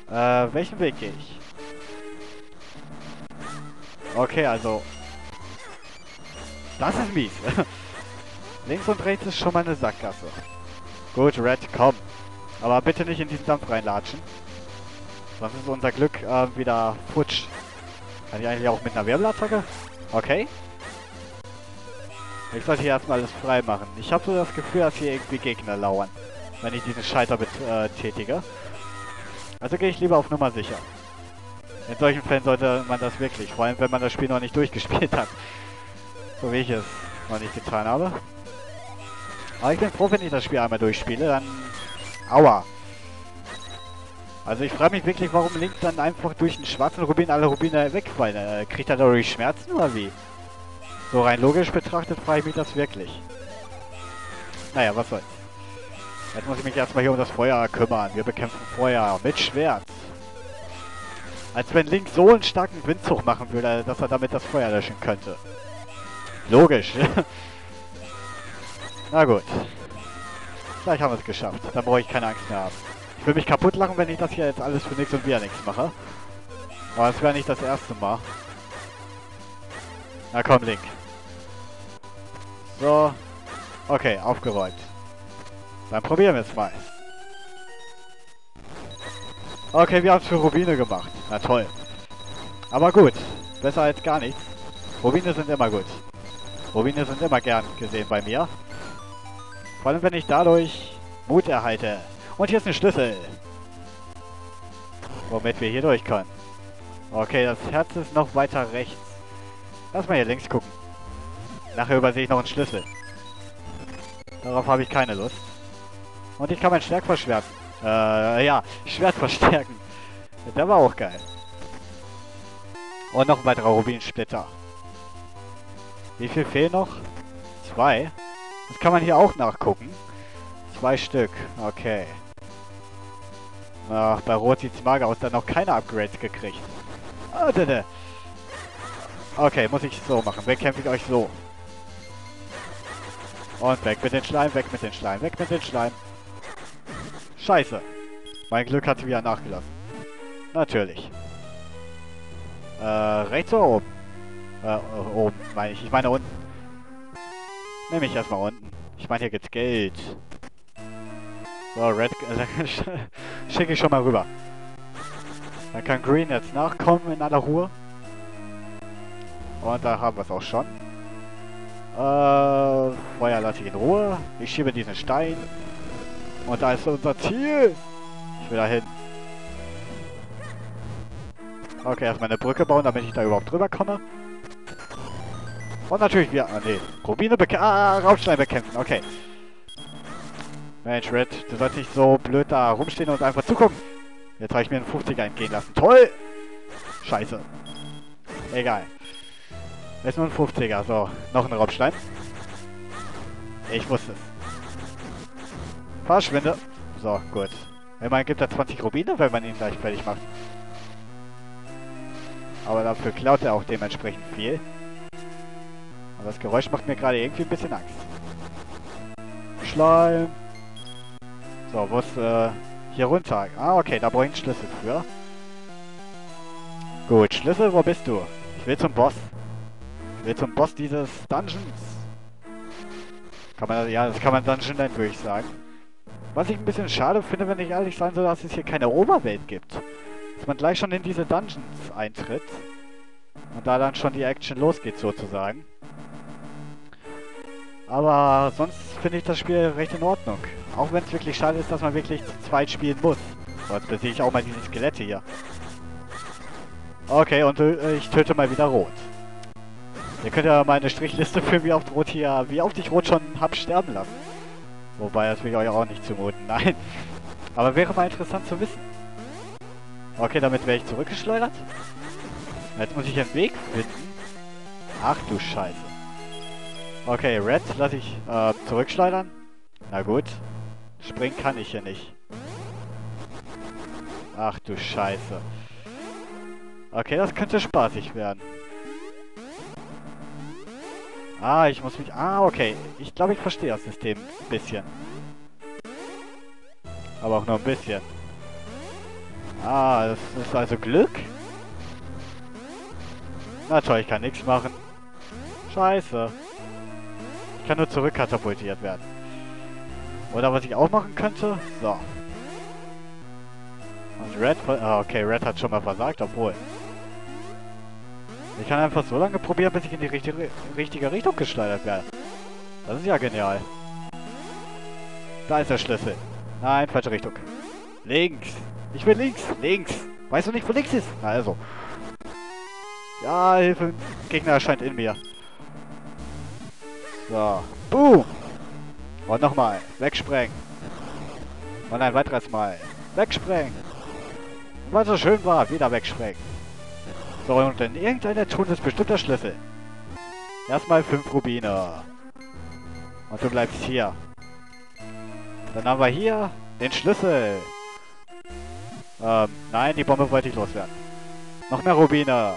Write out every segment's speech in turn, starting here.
Welchen Weg gehe ich? Okay, also... Das ist mies. Links und rechts ist schon mal eine Sackgasse. Gut, Red, komm. Aber bitte nicht in diesen Dampf reinlatschen. Sonst ist unser Glück wieder futsch. Kann ich eigentlich auch mit einer Wirbelattacke? Okay. Ich sollte hier erstmal alles frei machen. Ich habe so das Gefühl, dass hier irgendwie Gegner lauern, wenn ich diesen Schalter betätige. Also gehe ich lieber auf Nummer sicher. In solchen Fällen sollte man das wirklich, vor allem wenn man das Spiel noch nicht durchgespielt hat. So wie ich es noch nicht getan habe. Aber ich bin froh, wenn ich das Spiel einmal durchspiele, dann... Aua! Also ich frage mich wirklich, warum Link dann einfach durch den schwarzen Rubin alle Rubine wegfallen. Kriegt er dadurch Schmerzen oder wie? So rein logisch betrachtet frage ich mich das wirklich. Naja, was soll's. Jetzt muss ich mich erstmal hier um das Feuer kümmern. Wir bekämpfen Feuer mit Schwert. Als wenn Link so einen starken Windzug machen würde, dass er damit das Feuer löschen könnte. Logisch. Na gut. Gleich haben wir es geschafft. Dann brauche ich keine Angst mehr haben. Ich will mich kaputt lachen, wenn ich das hier jetzt alles für nichts und wieder nichts mache. Aber das wäre nicht das erste Mal. Na komm, Link. So. Okay, aufgeräumt. Dann probieren wir es mal. Okay, wir haben es für Rubine gemacht. Na toll. Aber gut. Besser als gar nichts. Rubine sind immer gut. Rubine sind immer gern gesehen bei mir. Vor allem, wenn ich dadurch Mut erhalte. Und hier ist ein Schlüssel. Womit wir hier durch können. Okay, das Herz ist noch weiter rechts. Lass mal hier links gucken. Nachher übersehe ich noch einen Schlüssel. Darauf habe ich keine Lust. Und ich kann mein Schwert verschwärzen. Ja, Schwert verstärken. Der war auch geil. Und noch ein weiterer Rubinsplitter. Wie viel fehlen noch? 2. Das kann man hier auch nachgucken. 2 Stück. Okay. Ach, bei Rot sieht es mager aus. Dann noch keine Upgrades gekriegt. Ah, da. Okay, muss ich so machen. Bekämpfe ich euch so. Und weg mit den Schleim, weg mit den Schleim, weg mit den Schleim. Scheiße. Mein Glück hat wieder nachgelassen. Natürlich. Rechts oder oben? Oben meine ich. Ich meine unten. Nehme ich erstmal unten. Ich meine, hier gibt's Geld. So, Red schicke ich schon mal rüber. Dann kann Green jetzt nachkommen in aller Ruhe. Und da haben wir es auch schon. Feuer lasse ich in Ruhe. Ich schiebe diesen Stein. Und da ist unser Ziel. Ich will da hin. Okay, erstmal eine Brücke bauen, damit ich da überhaupt drüber komme. Und natürlich wir... Ah, nee. Rubine bekämpfen. Raubschleim bekämpfen. Okay. Mensch, Red, du sollst nicht so blöd da rumstehen und einfach zugucken. Jetzt habe ich mir einen 50er entgehen lassen. Toll! Scheiße. Egal. Ist nur ein 50er. So, noch ein Raubschleim. Ich wusste es. Verschwinde. So, gut. Immerhin gibt er 20 Rubine, wenn man ihn gleich fertig macht. Aber dafür klaut er auch dementsprechend viel. Aber das Geräusch macht mir gerade irgendwie ein bisschen Angst. Schleim. So, wo ist, hier runter? Ah, okay, da brauche ich einen Schlüssel für. Gut, Schlüssel, wo bist du? Ich will zum Boss. Ich will zum Boss dieses Dungeons. Kann man, ja, das kann man Dungeon nennen, würde ich sagen. Was ich ein bisschen schade finde, wenn ich ehrlich sein soll, dass es hier keine Oberwelt gibt. Dass man gleich schon in diese Dungeons eintritt. Und da dann schon die Action losgeht, sozusagen. Aber sonst finde ich das Spiel recht in Ordnung. Auch wenn es wirklich schade ist, dass man wirklich zu zweit spielen muss. So, jetzt besiege ich auch mal diese Skelette hier. Okay, und ich töte mal wieder Rot. Ihr könnt ja mal eine Strichliste führen, wie oft ich Rot schon hab sterben lassen. Wobei, das will ich euch auch nicht zumuten, nein. Aber wäre mal interessant zu wissen. Okay, damit wäre ich zurückgeschleudert. Jetzt muss ich einen Weg finden. Ach du Scheiße. Okay, Red lasse ich zurückschleudern. Na gut. Springen kann ich hier nicht. Ach du Scheiße. Okay, das könnte spaßig werden. Ah, ich muss mich... Ah, okay. Ich glaube, ich verstehe das System ein bisschen. Aber auch nur ein bisschen. Ah, das ist also Glück? Na toll, ich kann nichts machen. Scheiße. Ich kann nur zurückkatapultiert werden. Oder was ich auch machen könnte? So. Und Red... Ah, okay, Red hat schon mal versagt, obwohl... Ich kann einfach so lange probieren, bis ich in die richtige Richtung geschleudert werde. Das ist ja genial. Da ist der Schlüssel. Nein, falsche Richtung. Links. Ich will links. Links. Weißt du nicht, wo links ist? Na also. Ja, Hilfe. Gegner erscheint in mir. So. Boom. Und nochmal. Wegsprengen. Und ein weiteres Mal. Wegsprengen. Und weil es so schön war, wieder wegsprengen. So, und in irgendeiner tun ist bestimmt der Schlüssel. Erstmal 5 Rubine. Und du bleibst hier. Dann haben wir hier den Schlüssel. Nein, die Bombe wollte ich loswerden. Noch mehr Rubine.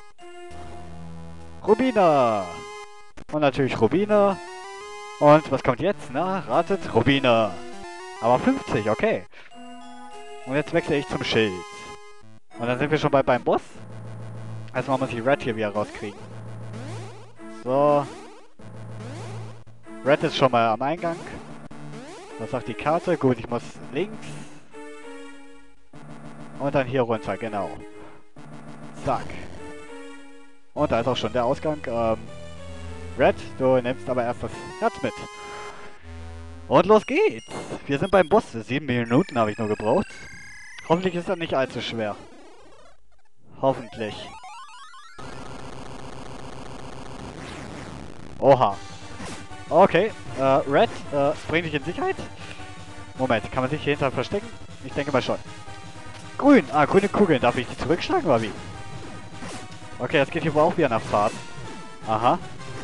Rubine. Und natürlich Rubine. Und was kommt jetzt? Na, ratet. Rubine. Aber 50, okay. Und jetzt wechsle ich zum Schild. Und dann sind wir schon beim Boss. Erstmal muss ich Red hier wieder rauskriegen. So. Red ist schon mal am Eingang. Was sagt die Karte? Gut, ich muss links. Und dann hier runter, genau. Zack. Und da ist auch schon der Ausgang. Red, du nimmst aber erst das Herz mit. Und los geht's. Wir sind beim Boss. 7 Minuten habe ich nur gebraucht. Hoffentlich ist das nicht allzu schwer. Hoffentlich. Oha. Okay, Red, bring dich in Sicherheit. Moment, kann man sich hier hinter verstecken? Ich denke mal schon. Grün, grüne Kugeln. Darf ich die zurückschlagen, oder wie? Okay, das geht hier wohl auch wieder nach Fahrt. Aha.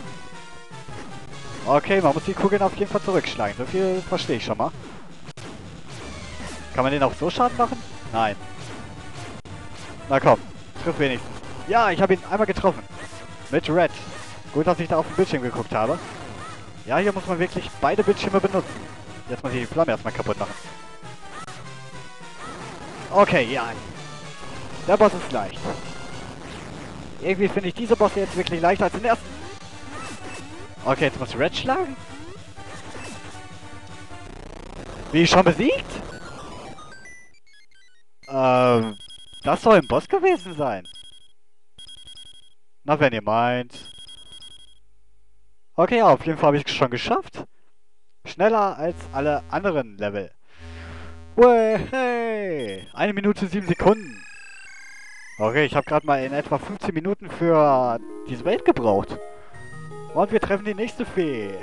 Okay, man muss die Kugeln auf jeden Fall zurückschlagen. So viel verstehe ich schon mal. Kann man den auch so Schaden machen? Nein. Na komm, triff wenigstens. Ja, ich habe ihn einmal getroffen. Mit Red. Gut, dass ich da auf dem Bildschirm geguckt habe. Ja, hier muss man wirklich beide Bildschirme benutzen. Jetzt muss ich die Flamme erstmal kaputt machen. Okay, ja. Der Boss ist leicht. Irgendwie finde ich diese Bosse jetzt wirklich leichter als den ersten. Okay, jetzt muss Red schlagen. Wie, schon besiegt? Das soll ein Boss gewesen sein. Na, wenn ihr meint. Okay, ja, auf jeden Fall habe ich es schon geschafft. Schneller als alle anderen Level. Wey, hey! 1 Minute 7 Sekunden. Okay, ich habe gerade mal in etwa 15 Minuten für diese Welt gebraucht. Und wir treffen die nächste Fee.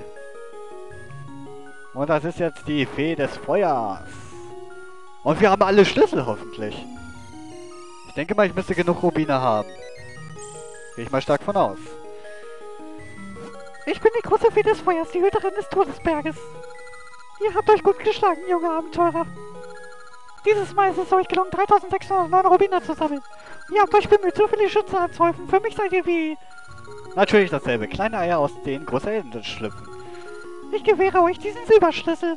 Und das ist jetzt die Fee des Feuers. Und wir haben alle Schlüssel hoffentlich. Ich denke mal, ich müsste genug Rubine haben. Gehe ich mal stark von aus. Ich bin die große Fee des Feuers, die Hüterin des Todesberges. Ihr habt euch gut geschlagen, junge Abenteurer. Dieses Mal ist es euch gelungen, 3609 Rubine zu sammeln. Ihr habt euch bemüht, so viele Schütze anzuhäufen. Für mich seid ihr wie... Natürlich dasselbe. Kleine Eier, aus denen große Enten schlüpfen. Ich gewähre euch diesen Silberschlüssel.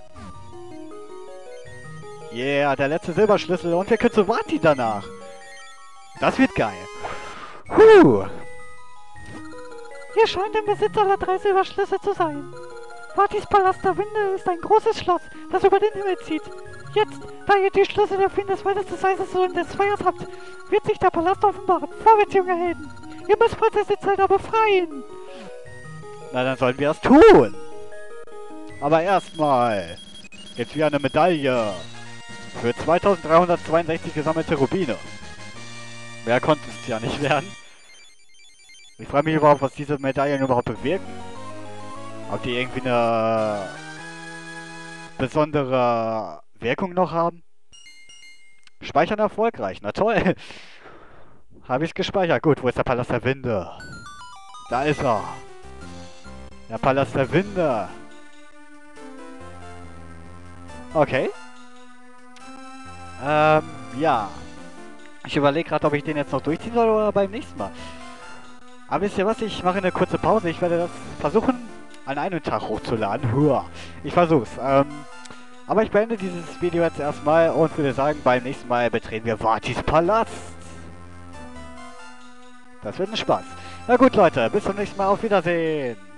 Yeah, der letzte Silberschlüssel und wir können zu Vati danach. Das wird geil. Huh. Ihr scheint im Besitz aller 3 Silberschlüssel zu sein. Vatis Palast der Winde ist ein großes Schloss, das über den Himmel zieht. Jetzt, da ihr die Schlüssel der Feen des Waldes, des Eises und des Feuers habt, wird sich der Palast offenbaren. Vorwärts, junge Helden! Ihr müsst Prinzessin Zelda befreien! Na, dann sollen wir das tun. Aber erstmal gibt's wieder eine Medaille für 2362 gesammelte Rubine. Mehr konnten es ja nicht werden. Ich frage mich überhaupt, was diese Medaillen überhaupt bewirken. Ob die irgendwie eine besondere Wirkung noch haben. Speichern erfolgreich, na toll. Habe ich es gespeichert. Gut, wo ist der Palast der Winde? Da ist er. Der Palast der Winde. Okay. Ja. Ich überlege gerade, ob ich den jetzt noch durchziehen soll oder beim nächsten Mal. Aber wisst ihr was? Ich mache eine kurze Pause. Ich werde das versuchen, an einem Tag hochzuladen. Hua. Ich versuch's. Aber ich beende dieses Video jetzt erstmal und würde sagen, beim nächsten Mal betreten wir Vatis Palast. Das wird ein Spaß. Na gut, Leute, bis zum nächsten Mal. Auf Wiedersehen.